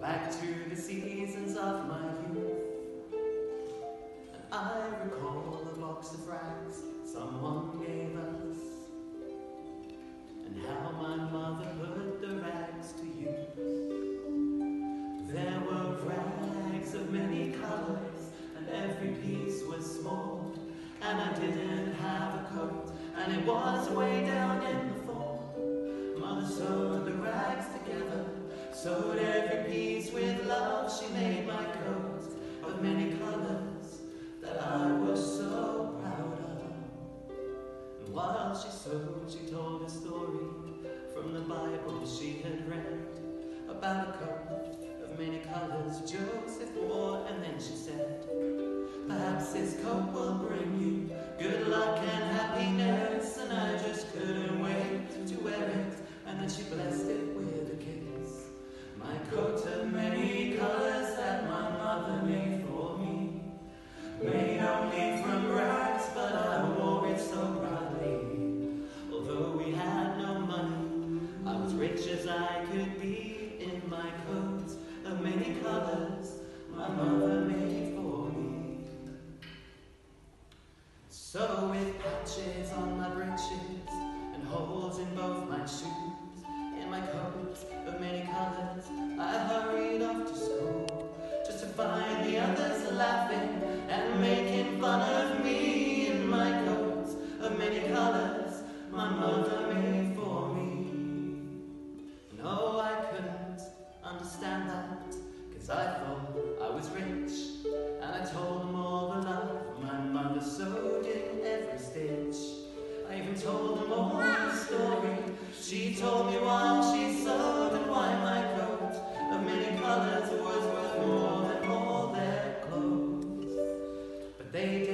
back to the seasons of my youth, and I recall a box of rags someone gave us, and how my mother put the rags to use. There were rags of many colors, and every piece was small, and I didn't have a coat, and it was way down in the fall. Mother sewed the rags together, sewed every piece with love. She made my coat of many colors that I was so proud of. And while she sewed, she told a story from the Bible she had read about a coat of many colors Joseph wore, and then she said, perhaps this coat will bring you good luck and happiness. And I just couldn't wait to wear it, and then she blessed it with a kiss. My coat of many colors that my mother made for me, made only from rags, but I wore it so proudly. Although we had no money, I was rich as I could be in my coat of many colors my mother made for me. So with patches on my breeches and holes in both my shoes, in my coat of many colors I hurried off to school, just to find the others laughing and making fun of me in my coat of many colors my mother made for me. No, I couldn't understand that, 'cause I thought I was rich, and I told them all the love my mother sewed in every stitch. I even told them all the story she told me while she sewed, and why my coat of many colors was worth more than all their clothes. But they